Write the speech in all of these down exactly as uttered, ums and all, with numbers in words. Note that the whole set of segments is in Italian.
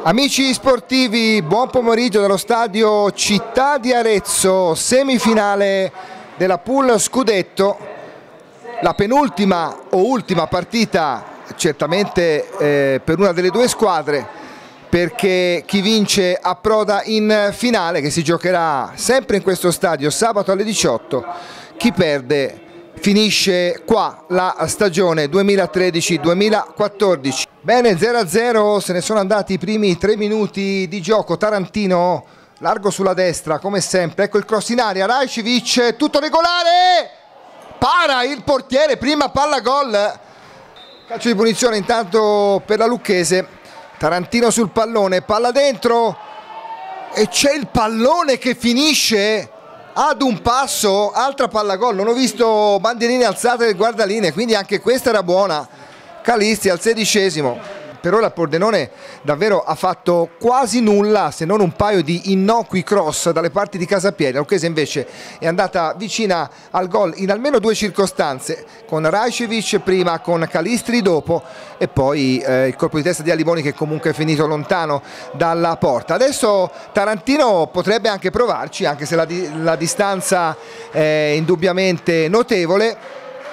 Amici sportivi, buon pomeriggio dallo stadio Città di Arezzo, semifinale della pool scudetto, la penultima o ultima partita certamente eh, per una delle due squadre, perché chi vince approda in finale che si giocherà sempre in questo stadio sabato alle diciotto, chi perde finisce qua la stagione duemilatredici duemilaquattordici. Bene, zero a zero, se ne sono andati i primi tre minuti di gioco. Tarantino largo sulla destra come sempre, ecco il cross in aria, Rajcevic, tutto regolare, para il portiere, prima palla gol, calcio di punizione intanto per la Lucchese. Tarantino sul pallone, palla dentro e c'è il pallone che finisce ad un passo, altra palla gol, non ho visto bandierine alzate del guardaline, quindi anche questa era buona. Calisti al sedicesimo. Per ora il Pordenone davvero ha fatto quasi nulla, se non un paio di innocui cross dalle parti di Casapieri. La Lucchese invece è andata vicina al gol in almeno due circostanze, con Rajcevic prima, con Calistri dopo, e poi eh, il colpo di testa di Aliboni che comunque è finito lontano dalla porta. Adesso Tarantino potrebbe anche provarci, anche se la, di la distanza è indubbiamente notevole.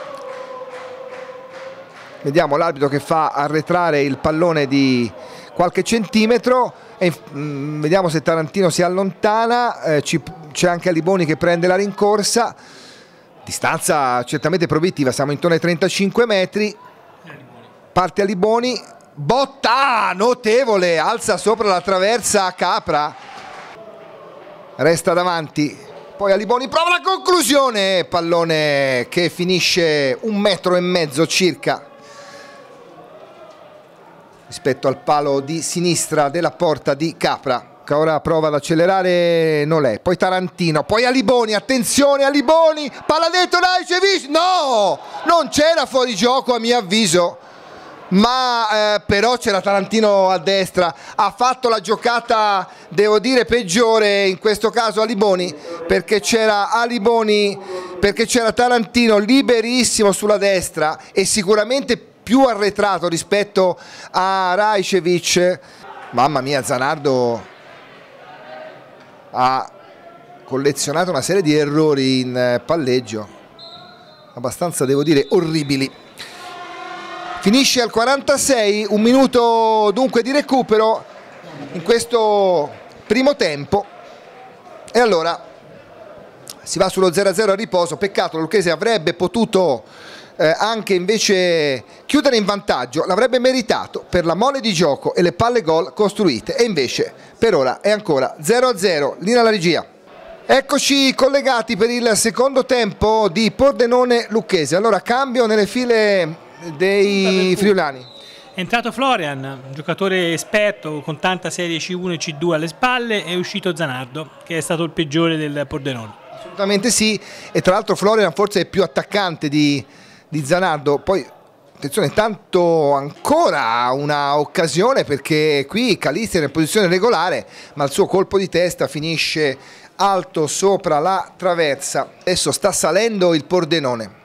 Vediamo l'arbitro che fa arretrare il pallone di qualche centimetro e mh, vediamo se Tarantino si allontana, eh, c'è anche Aliboni che prende la rincorsa, distanza certamente proibitiva, siamo intorno ai trentacinque metri, parte Aliboni, botta notevole, alza sopra la traversa Capra, resta davanti. Poi Aliboni prova la conclusione, pallone che finisce un metro e mezzo circa rispetto al palo di sinistra della porta di Capra, che ora prova ad accelerare Nolè, poi Tarantino, poi Aliboni, attenzione Aliboni, palla dentro Rajcevic, no, non c'era fuori gioco a mio avviso, ma eh, però c'era Tarantino a destra, ha fatto la giocata devo dire peggiore in questo caso Aliboni, perché c'era Aliboni, perché c'era Tarantino liberissimo sulla destra e sicuramente più arretrato rispetto a Rajcevic. Mamma mia, Zanardo ha collezionato una serie di errori in palleggio abbastanza devo dire orribili. Finisce al quarantasei, un minuto dunque di recupero in questo primo tempo e allora si va sullo zero a zero a riposo. Peccato, la Lucchese avrebbe potuto eh, anche invece chiudere in vantaggio, l'avrebbe meritato per la mole di gioco e le palle gol costruite, e invece per ora è ancora zero a zero. Linea alla regia. Eccoci collegati per il secondo tempo di Pordenone Lucchese. Allora cambio nelle file dei friulani. È entrato Florian, un giocatore esperto con tanta serie C uno e C due alle spalle, è uscito Zanardo che è stato il peggiore del Pordenone. Assolutamente sì, e tra l'altro Florian forse è più attaccante di, di Zanardo. Poi attenzione, tanto ancora una occasione, perché qui Calisti era in posizione regolare ma il suo colpo di testa finisce alto sopra la traversa. Adesso sta salendo il Pordenone.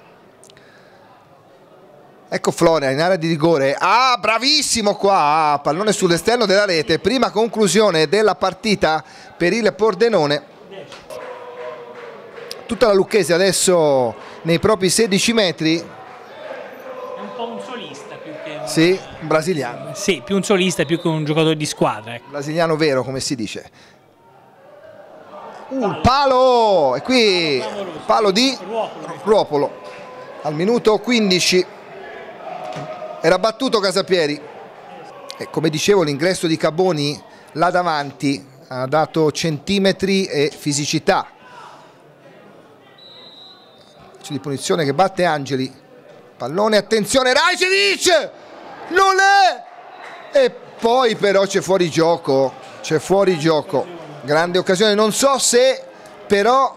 Ecco Florian in area di rigore, ah bravissimo qua, pallone sull'esterno della rete, prima conclusione della partita per il Pordenone. Tutta la Lucchese adesso nei propri sedici metri. È un po' un solista più che un... Sì, un brasiliano. Sì, più un solista più che un giocatore di squadra. Ecco. Brasiliano vero, come si dice. Un uh, palo, e qui palo di Ruopolo al minuto quindici. Era battuto Casapieri e come dicevo l'ingresso di Caboni là davanti ha dato centimetri e fisicità. C'è di punizione che batte Angeli, pallone, attenzione Rajcevic, non è, e poi però c'è fuori gioco, c'è fuori gioco, grande occasione, non so se però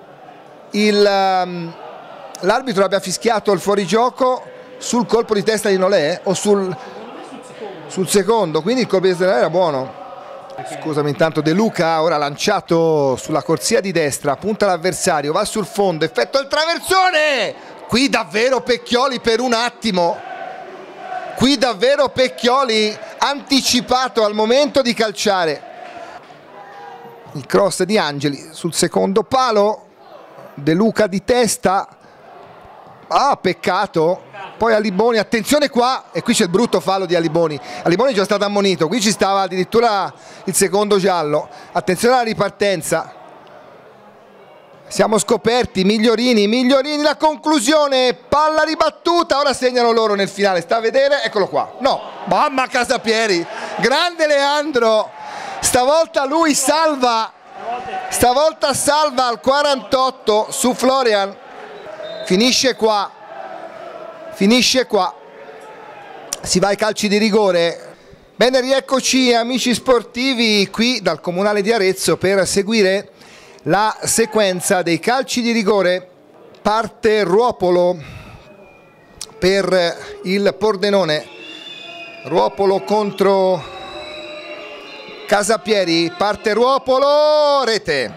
um, l'arbitro abbia fischiato il fuorigioco sul colpo di testa di Nolè o sul, sul secondo, quindi il colpo di testa era buono. Scusami, intanto De Luca ora lanciato sulla corsia di destra, punta l'avversario, va sul fondo, effettua il traversone, qui davvero Pecchioli per un attimo, qui davvero Pecchioli anticipato al momento di calciare. Il cross di Angeli sul secondo palo, De Luca di testa, ah peccato, poi Aliboni, attenzione qua, e qui c'è il brutto fallo di Aliboni. Aliboni è già stato ammonito, qui ci stava addirittura il secondo giallo. Attenzione alla ripartenza, siamo scoperti, Migliorini, Migliorini la conclusione, palla ribattuta, ora segnano loro nel finale, sta a vedere, eccolo qua, no, mamma Casapieri, grande Leandro, stavolta lui salva, stavolta salva al quarantotto su Florian, finisce qua, finisce qua, si va ai calci di rigore. Bene, rieccoci amici sportivi qui dal Comunale di Arezzo per seguire la sequenza dei calci di rigore. Parte Ruopolo per il Pordenone, Ruopolo contro Casapieri, parte Ruopolo, rete,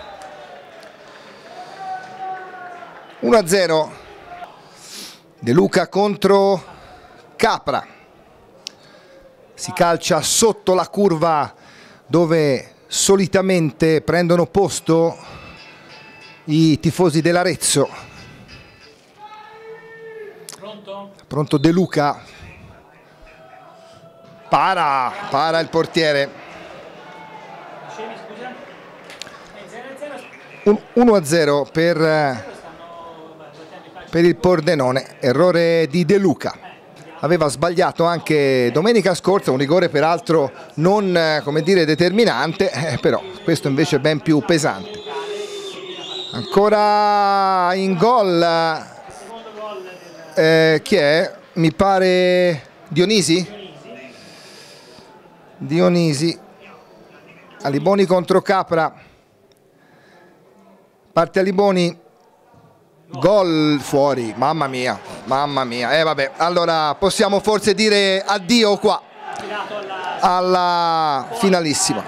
uno a zero, De Luca contro Capra, si calcia sotto la curva dove solitamente prendono posto i tifosi dell'Arezzo. Pronto? Pronto De Luca, para, para il portiere. uno a zero per, per il Pordenone, errore di De Luca. Aveva sbagliato anche domenica scorsa, un rigore peraltro non, come dire, determinante, eh, però questo invece è ben più pesante. Ancora in gol, eh, chi è? Mi pare Dionisi? Dionisi, Aliboni contro Capra, parte Aliboni, gol fuori, mamma mia, mamma mia, e eh, vabbè, allora possiamo forse dire addio qua alla finalissima.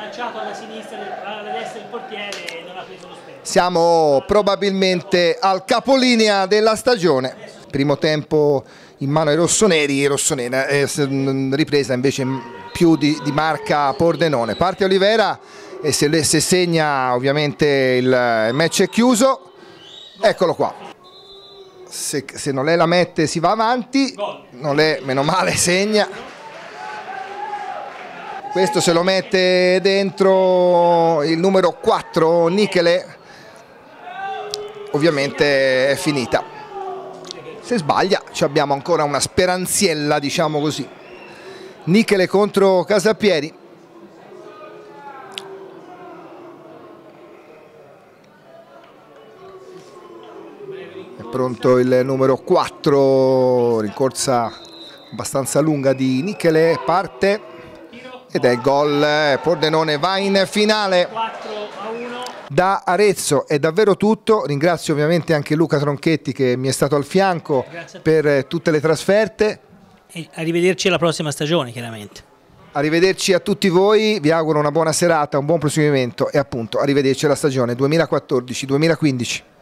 Siamo probabilmente al capolinea della stagione, primo tempo in mano ai rossoneri, i rossoneri, eh, ripresa invece più di, di marca Pordenone. Parte Olivera e se, se segna ovviamente il, il match è chiuso, eccolo qua. Se, se non lei la mette si va avanti, non lei, meno male, segna. Questo se lo mette dentro il numero quattro Nichele, ovviamente è finita. Se sbaglia ci abbiamo ancora una speranziella, diciamo così. Nichele contro Casapieri. Pronto il numero quattro, rincorsa abbastanza lunga di Nichele, parte ed è gol. Pordenone va in finale. Da Arezzo è davvero tutto, ringrazio ovviamente anche Luca Tronchetti che mi è stato al fianco per tutte le trasferte. E arrivederci alla prossima stagione, chiaramente. Arrivederci a tutti voi, vi auguro una buona serata, un buon proseguimento e appunto arrivederci alla stagione duemilaquattordici duemilaquindici.